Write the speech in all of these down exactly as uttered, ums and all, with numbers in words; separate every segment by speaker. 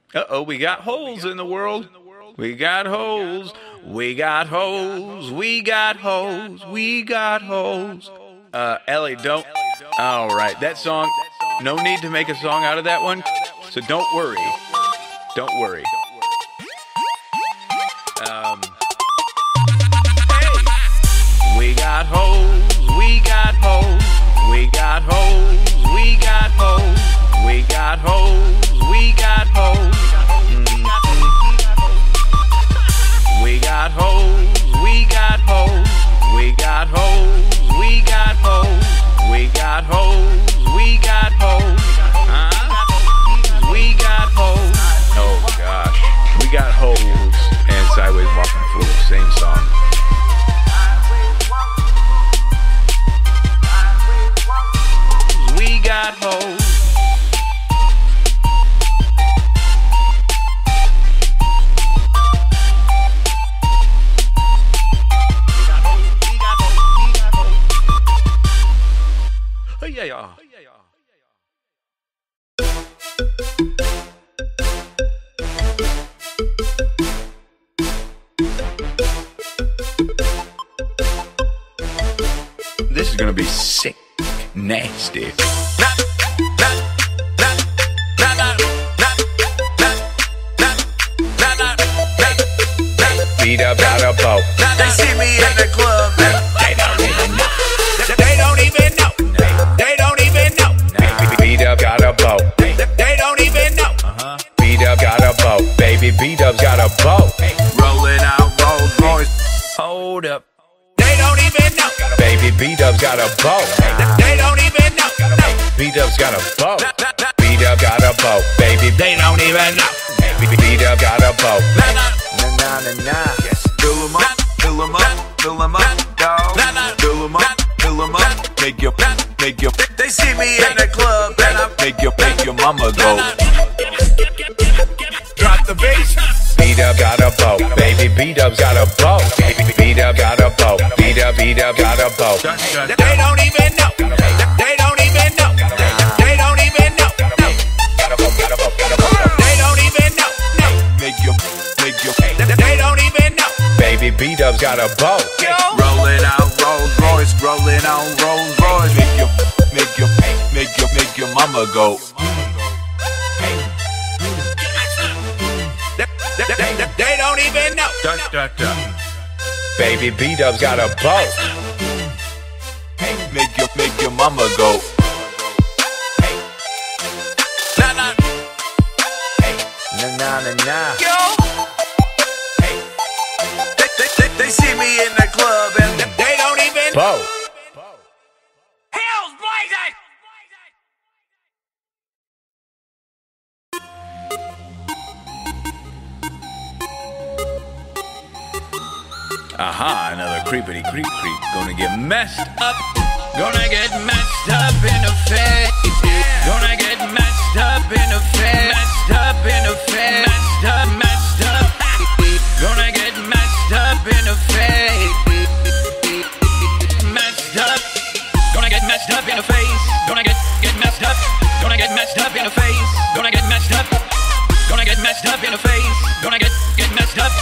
Speaker 1: Uh-oh, we got holes in the world. We got holes. We got holes. We got holes. We got holes. Uh, Ellie, don't. All right, that song. No need to make a song out of that one. So don't worry. Don't worry. Um. Hey. We got holes. We got holes. We got holes. We got holes. We got holes. We got holes. We got holes, we got holes, we got holes, we got holes, we got holes, we got holes, huh? We got holes. Oh gosh, we got holes and Sideways Walking Fool, same song. We got holes. Yeah, yeah. This is gonna be sick, nasty. Beat up out a boat.
Speaker 2: They see me in the club.
Speaker 1: They don't even know.
Speaker 2: They don't even know. They don't even know.
Speaker 1: Beat up got a boat.
Speaker 2: They don't even know.
Speaker 1: Uh-huh. Beat up got a boat. Baby, beat up's got a boat.
Speaker 2: Rolling out Rolls Royce.
Speaker 1: Hold up.
Speaker 2: They don't even know.
Speaker 1: Baby, beat up's got a boat.
Speaker 2: They don't even know.
Speaker 1: Beat up's got a boat. Beat up got a boat. Baby,
Speaker 2: They don't even know.
Speaker 1: beat up got a boat.
Speaker 2: Na na na na. Fill 'em up, fill 'em up, fill 'em up, dog. Fill 'em up, fill 'em up.
Speaker 3: Make your, make your,
Speaker 2: They see me in the club and I
Speaker 3: make your, make your mama go.
Speaker 2: drop the bass.
Speaker 1: Beat up got a boat. Baby, beat up's got a boat. Beat up got a boat. Beat up, beat up got a boat.
Speaker 2: They don't even know. They don't even know. They don't even know.
Speaker 1: Got a boat, got a boat, got a boat.
Speaker 2: They don't even know.
Speaker 3: Make your, make your,
Speaker 2: They don't even know.
Speaker 1: Baby, beat up's got a boat.
Speaker 2: Rolling out Rolls Royce, rolling on Rolls Royce.
Speaker 3: make your, make your, make your, make your mama go.
Speaker 2: They, they, they, they don't even know.
Speaker 1: Baby, beat up's got a boat.
Speaker 3: Make your, make your mama go.
Speaker 2: Nah, nah.
Speaker 1: Na na na na.
Speaker 2: Yo. They, they, they, they see me in the club and they don't even.
Speaker 1: Boat.
Speaker 2: Hell's blazing.
Speaker 1: Aha, another creepity creep creep. Gonna get messed up. Gonna get messed up in the face. Gonna get messed up in the face. Messed up in the face. Messed up, messed up. Gonna get messed up in the face. Messed up. Gonna get messed up in the face. Gonna get get messed up. Gonna get messed up in the face. Gonna get messed up. Gonna get messed up in the face. Gonna get get messed up.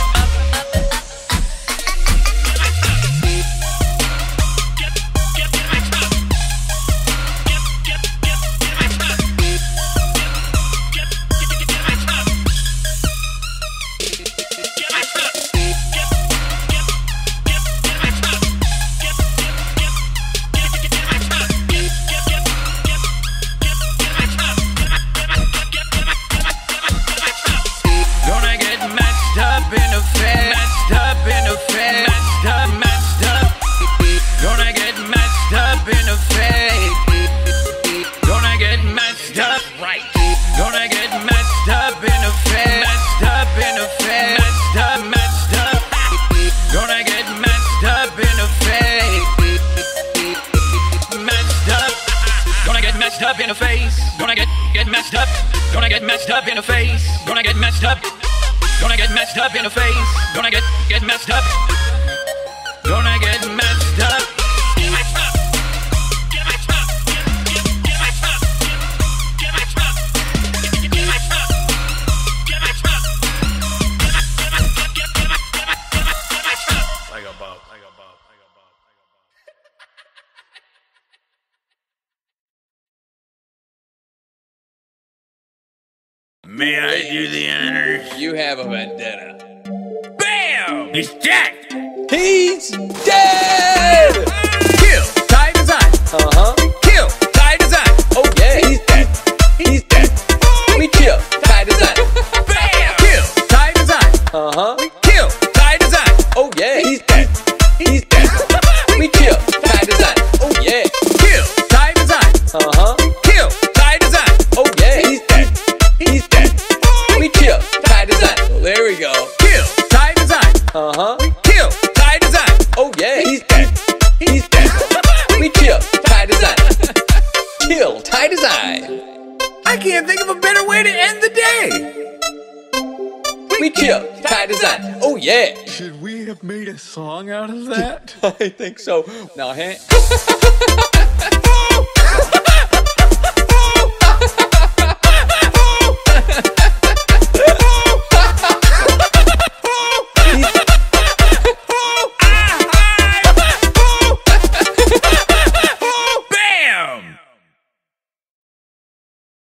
Speaker 1: Up in the face, gonna get get messed up, gonna get messed up in the face, gonna get messed up, gonna get messed up in the face, gonna get get messed up, gonna get messed up. May I do the honors?
Speaker 4: You have a vendetta.
Speaker 1: Bam! He's dead!
Speaker 4: He's dead!
Speaker 1: Kill! Ty Design!
Speaker 4: Uh-huh.
Speaker 1: Kill! Ty Design!
Speaker 4: Oh yeah, he's dead. He's dead. We kill Ty Design.
Speaker 1: Bam! Kill! Ty Design!
Speaker 4: Uh-huh.
Speaker 1: Kill! Ty Design!
Speaker 4: Oh yeah, he's dead. He's dead. We kill Ty Design. Oh yeah.
Speaker 1: Kill! Ty Design!
Speaker 4: Uh-huh.
Speaker 1: Kill! Ty Design!
Speaker 4: Oh yeah, he's dead. He's dead. We kill Ty Design. Well, there we go.
Speaker 1: Kill! Ty Design!
Speaker 4: Uh-huh.
Speaker 1: Kill! Ty Design!
Speaker 4: Oh yeah, he's dead. He's dead. We kill Ty Design. Kill Ty Design.
Speaker 1: I can't think of a better way to end the day!
Speaker 4: We kill Ty Design. Oh yeah.
Speaker 1: Should we have made a song out of that?
Speaker 4: I think so. Now, hey.